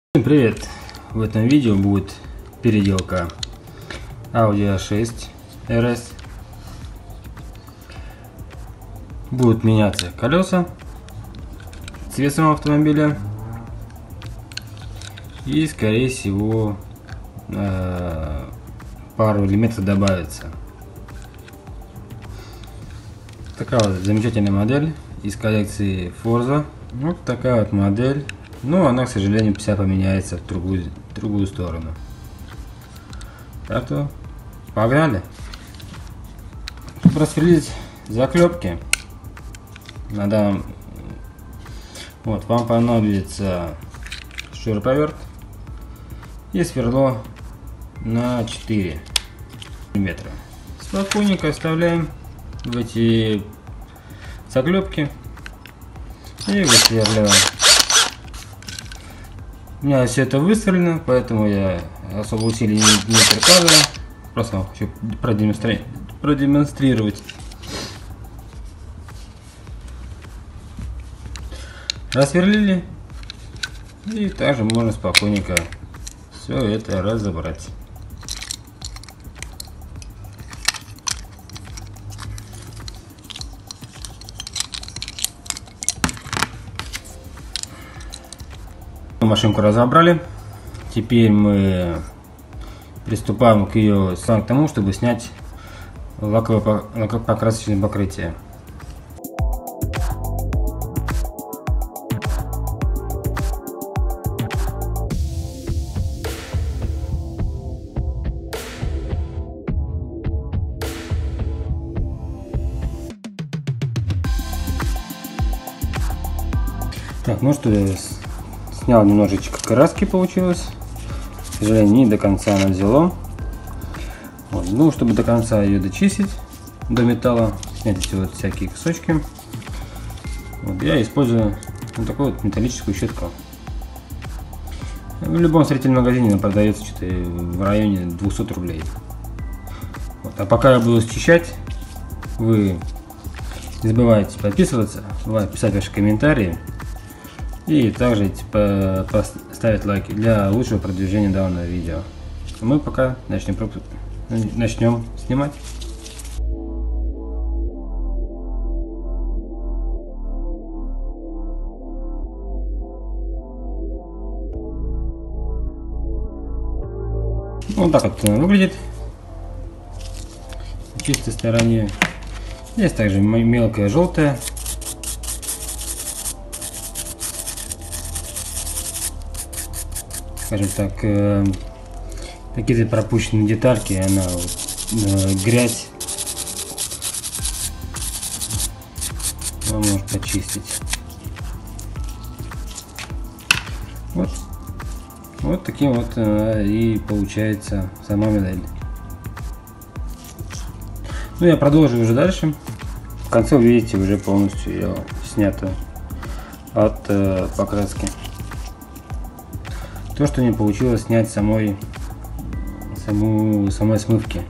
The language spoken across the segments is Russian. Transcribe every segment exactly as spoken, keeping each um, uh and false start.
Всем привет! В этом видео будет переделка Audi а шесть эр эс. Будут меняться колеса, цвет самого автомобиля и, скорее всего, пару элементов добавится. Такая вот замечательная модель из коллекции Forza. Вот такая вот модель. Но она, к сожалению, вся поменяется в другую, в другую сторону. Так что погнали. Чтобы распределить заклепки, надо, вот, вам понадобится шуруповерт и сверло на четыре миллиметра. Спокойненько оставляем в эти заклепки и высверливаем. У меня все это высверлено, поэтому я особо усилий не, не прикладываю. Просто вам хочу продемонстрировать. продемонстрировать. Рассверлили. И также можно спокойненько все это разобрать. Машинку разобрали. Теперь мы приступаем к ее к тому, чтобы снять лаково-покрасочное покрытие. Так, ну что, снял немножечко краски, получилось. К сожалению, не до конца она взяла. Вот. Ну, чтобы до конца ее дочистить до металла, снять эти вот всякие кусочки, вот, я использую вот такую вот металлическую щетку. В любом строительном магазине она продается что-то в районе двухсот рублей. Вот. А пока я буду счищать, вы не забывайте подписываться, писать ваши комментарии. И также типа, поставить лайки для лучшего продвижения данного видео. Мы пока начнем, начнем снимать. Вот так вот выглядит в чистой стороне. Есть также мелкая желтая. Скажем так, э, какие-то пропущенные детальки, она э, грязь, она может почистить. Вот, вот таким вот э, и получается сама модель. Ну, я продолжу уже дальше. В конце увидите уже полностью ее снято от э, покраски. То, что не получилось снять самой саму самой смывки.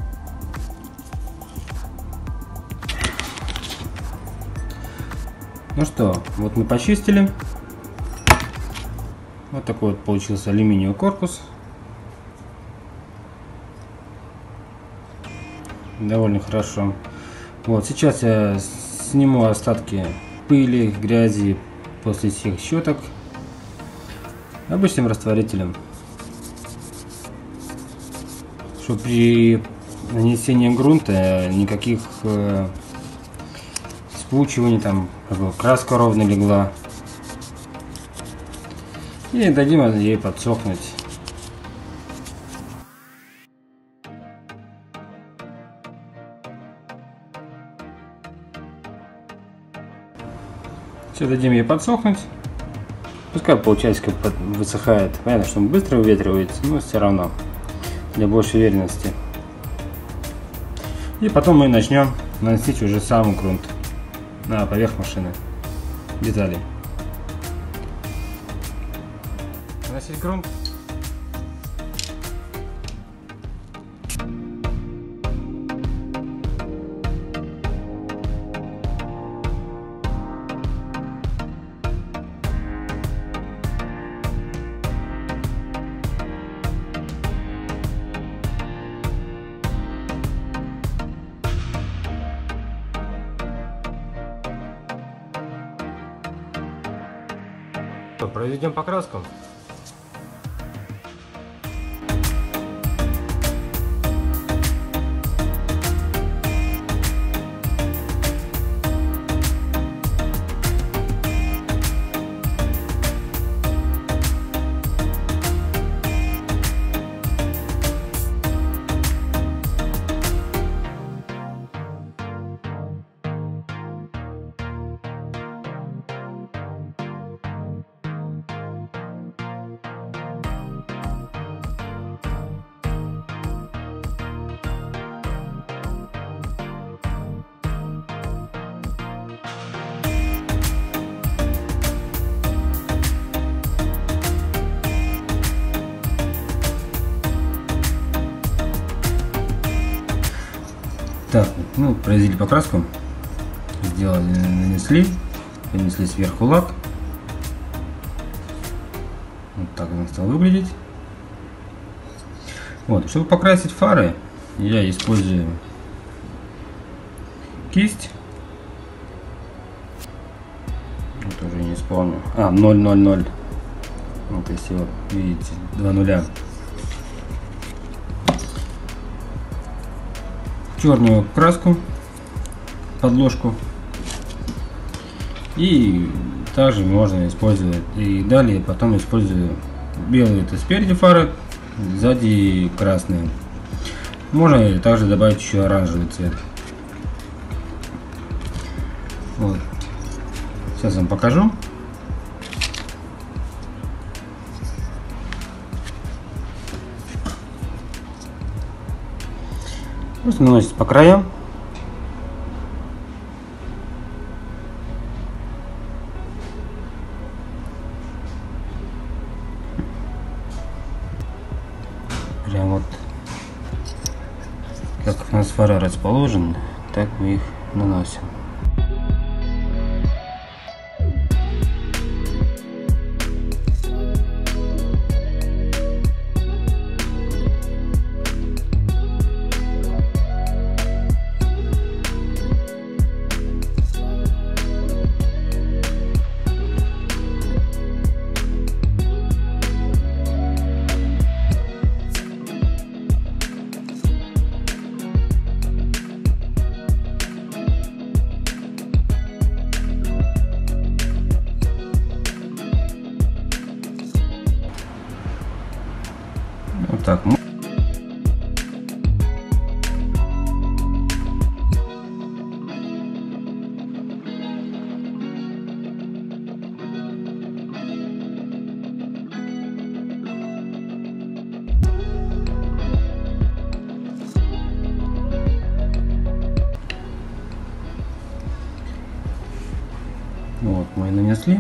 Ну что, вот мы почистили. Вот такой вот получился алюминиевый корпус. Довольно хорошо. Вот сейчас я сниму остатки пыли, грязи после всех щеток обычным растворителем, чтобы при нанесении грунта никаких э, спучиваний, там краска ровно легла, и дадим ей подсохнуть. Все, дадим ей подсохнуть. Пускай полчасика высыхает. Понятно, что он быстро выветривается, но все равно для большей уверенности. И потом мы начнем наносить уже сам грунт на поверх машины, детали. Наносить грунт. Проведем покраску. Так, ну, произвели покраску, сделали, нанесли, нанесли сверху лак. Вот так он стал выглядеть. Вот, чтобы покрасить фары, я использую кисть. Вот уже не вспомню. А, ноль ноль ноль. Вот если вот видите, два нуля. Черную краску, подложку, и также можно использовать, и далее потом использую белый, это спереди фары, сзади красные. Можно также добавить еще оранжевый цвет. Вот. Сейчас вам покажу. Просто наносится по краям. Прям вот как у нас фары расположены, так мы их наносим. Вот так. Вот мы и нанесли.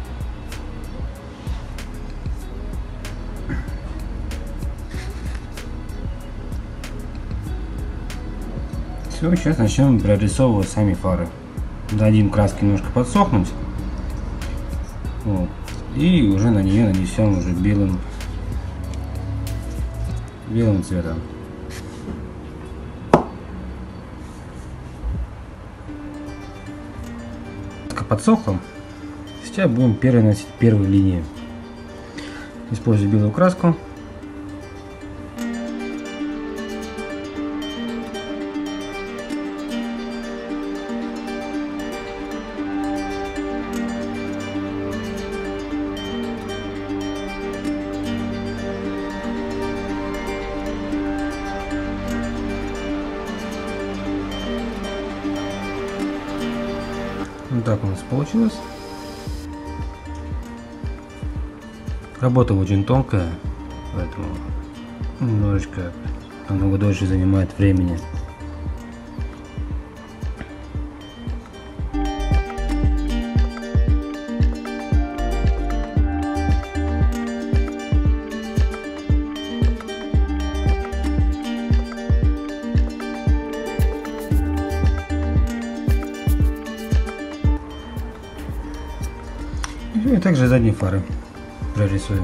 Все, сейчас начнем прорисовывать сами фары. Дадим краске немножко подсохнуть. Вот. И уже на нее нанесем уже белым, белым цветом. Подсохло. Сейчас будем первый наносить первую линию. Использую белую краску. Вот так у нас получилось. Работа очень тонкая, поэтому немножечко намного дольше занимает времени. И также задние фары прорисуем.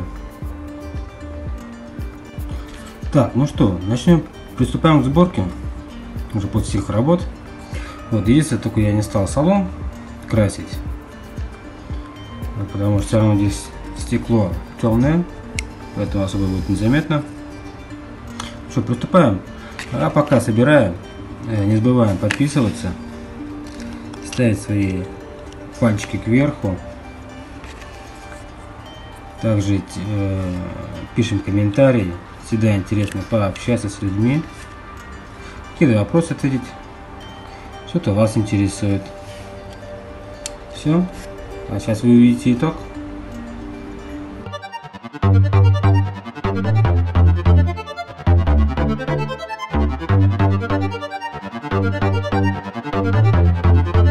Так, ну что, начнем, приступаем к сборке уже после всех работ. Вот, если только я не стал салон красить, потому что все равно здесь стекло темное, поэтому особо будет незаметно. Что, приступаем. А пока собираем, не забываем подписываться, ставить свои пальчики кверху. Также э, пишем комментарии. Всегда интересно пообщаться с людьми. Какие-то вопросы ответить. Что-то вас интересует. Все. А сейчас вы увидите итог.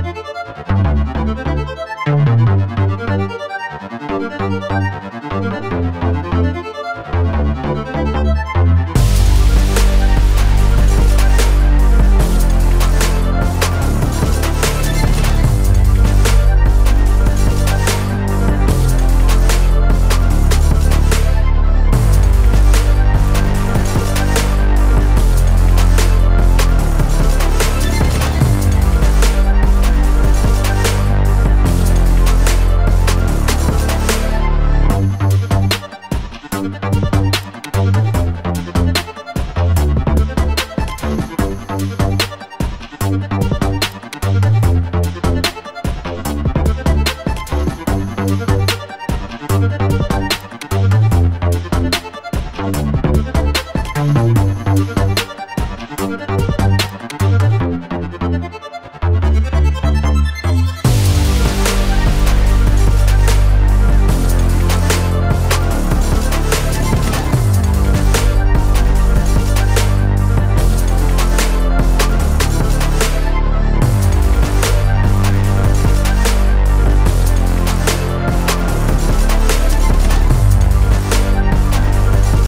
Thank you.